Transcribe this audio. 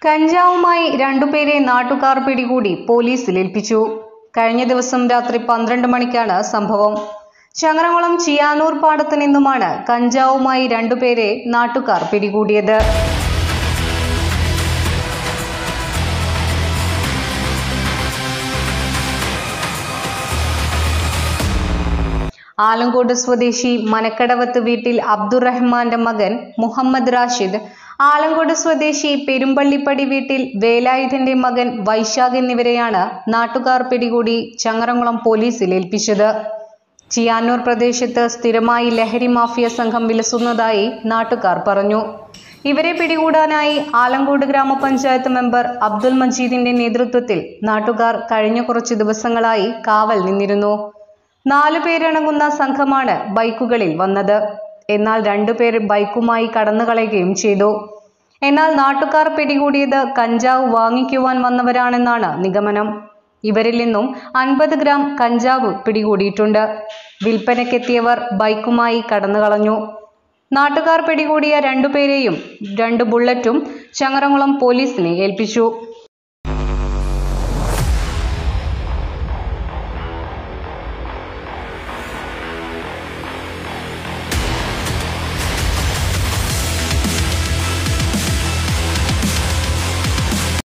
കഞ്ചാവുമായി രണ്ടുപേരെ നാട്ടുകാർ പിടികൂടി പോലീസിൽ ഏൽപ്പിച്ചു. കഴിഞ്ഞ ദിവസം രാത്രി 12 മണിക്കാണ് സംഭവം. ചങ്ങരംകുളം ചിയാനൂർ പാടത്ത് നിന്നുമാണ് കഞ്ചാവുമായി രണ്ടുപേരെ നാട്ടുകാർ പിടികൂടിയത്. ആലങ്കോട് സ്വദേശി മനക്കടവത്ത് വീട്ടിൽ അബ്ദുറഹ്മാന്റെ മകൻ മുഹമ്മദ് റാഷിദ്, ആലങ്കോട് സ്വദേശി പെരുമ്പള്ളിപ്പടി വീട്ടിൽ വേലായുധന്റെ മകൻ വൈശാഖ് എന്നിവരെയാണ് നാട്ടുകാർ പിടികൂടി ചങ്ങരംകുളം പോലീസിൽ ഏൽപ്പിച്ചത്. ചിയാനൂർ പ്രദേശത്ത് സ്ഥിരമായി ലഹരി മാഫിയ സംഘം വിലസുന്നതായി നാട്ടുകാർ പറഞ്ഞു. ഇവരെ പിടികൂടാനായി ആലങ്കോട് ഗ്രാമപഞ്ചായത്ത് മെമ്പർ അബ്ദുൽ മജീദിന്റെ നേതൃത്വത്തിൽ നാട്ടുകാർ കഴിഞ്ഞ കുറച്ചു ദിവസങ്ങളായി കാവൽ നിന്നിരുന്നു. 4 പേരടങ്ങുന്ന സംഘമാണ് ബൈക്കുകളിൽ വന്നത്. എന്നാൽ 2 പേർ ബൈക്കുമായി കടന്നുകളയുകയും ചെയ്തു. എന്നാൽ നാട്ടുകാർ പിടികൂടിയത് കഞ്ചാവ് വാങ്ങിക്കുവാൻ വന്നവരാണെന്നാണ് നിഗമനം. ഇവരിൽ നിന്നും 50 ഗ്രാം കഞ്ചാവ് പിടികൂടിയിട്ടുണ്ട്. വിൽപ്പനയ്ക്കെത്തിയവർ ബൈക്കുമായി കടന്നുകളഞ്ഞു. നാട്ടുകാർ പിടികൂടിയ 2 പേരെയും 2 ബുള്ളറ്റും ചങ്ങരംകുളം പോലീസിനെ ഏൽപ്പിച്ചു.